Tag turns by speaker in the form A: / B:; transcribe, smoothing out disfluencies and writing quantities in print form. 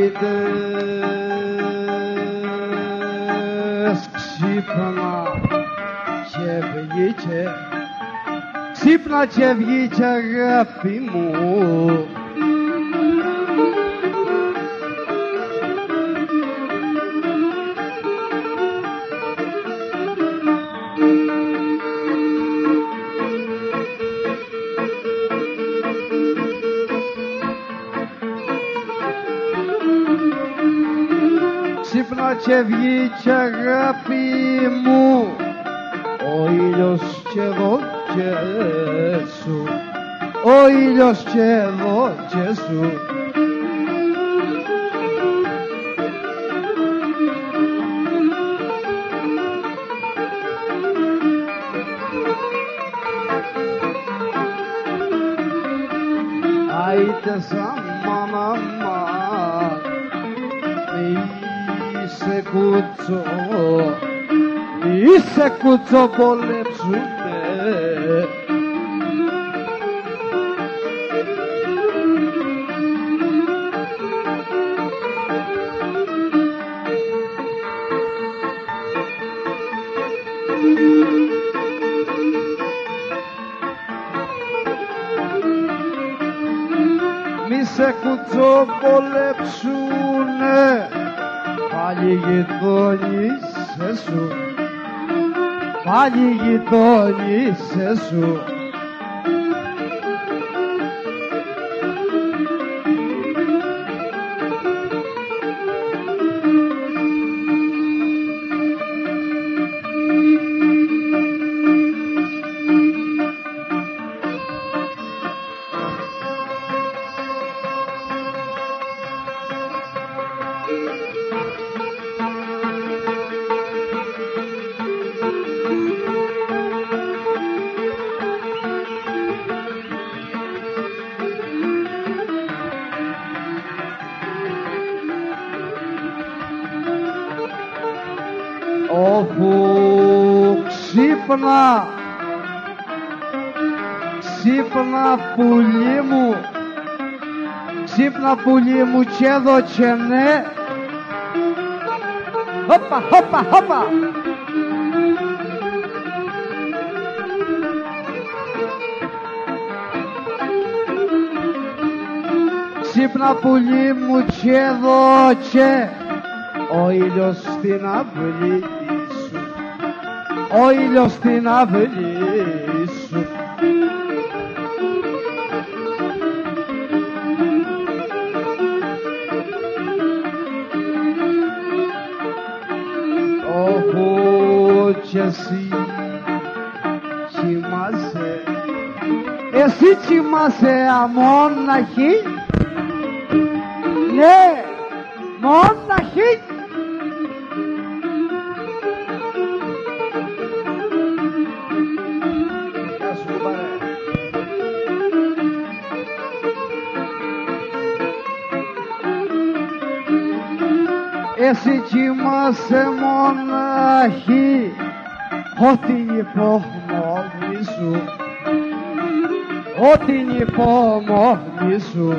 A: Άιντες ξύπνα και βγήκε, ξύπνα και βγήκε αγάπη μου. Ξύπνα και βγήκε αγάπη μου, ο ήλιος και εδώ και σου, ο ήλιος και εδώ και σου. Άιτε σαν μάνα μας, είσαι κουτσό, είσαι κουτσό, πολέψουνε. Μη σε κουτσό πολέψουνε, πάλι γειτόνισέ σου, πάλι γειτόνισέ σου. Όπου ξύπνα, ξύπνα πουλί μου, ξύπνα πουλί μου και εδώ και ναι. Χόπα, χόπα, χόπα. Ξύπνα πουλί μου και εδώ και ο ήλιος στην αυλή σου, ο ήλιος στην αυλή σου. Όπου κι εσύ κοιμάσαι, εσύ κοιμάσαι αμόναχη, ναι, μόναχη. Εσύ κοιμάσαι μοναχή, ό,τι υπομονή σου, ό,τι υπομονή σου.